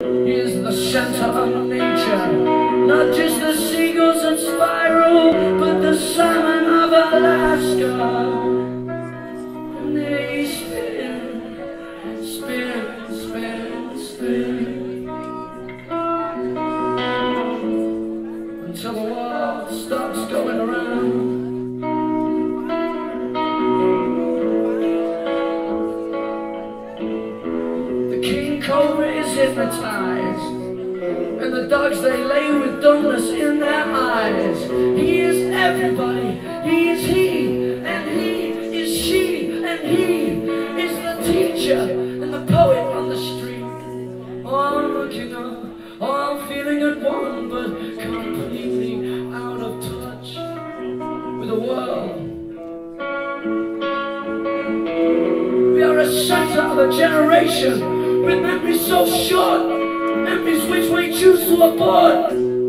He is the center of nature, not just the seagulls that spiral, but the salmon of Alaska. And they spin, spin, spin, spin, until the world stops going around. Cobra is hypnotized, and the dogs they lay with dumbness in their eyes. He is everybody, he is he, and he is she, and he is the teacher and the poet on the street. Oh, I'm looking up, oh, I'm feeling at one, but completely out of touch with the world. We are a center of a generation with memories so short, memories which we choose to abort.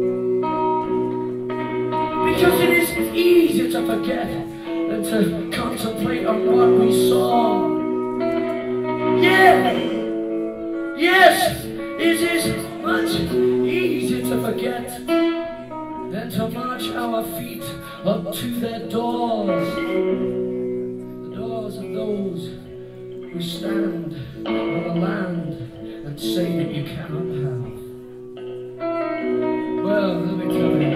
Because it is easier to forget than to contemplate on what we saw. Yeah, yes, it is much easier to forget than to march our feet up to their doors. The doors of those who stand on the land and say that you cannot have. Well, let me tell you,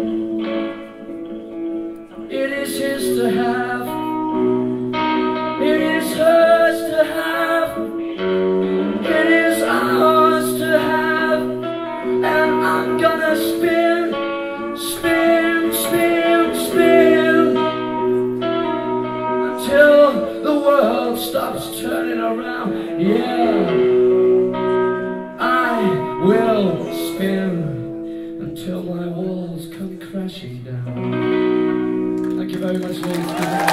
it is his to have, it is hers to have, it is ours to have, and I'm gonna spin, spin, spin, spin, until the world stops turning around. Yeah, I will spin until my walls come crashing down. Thank you very much, ladies.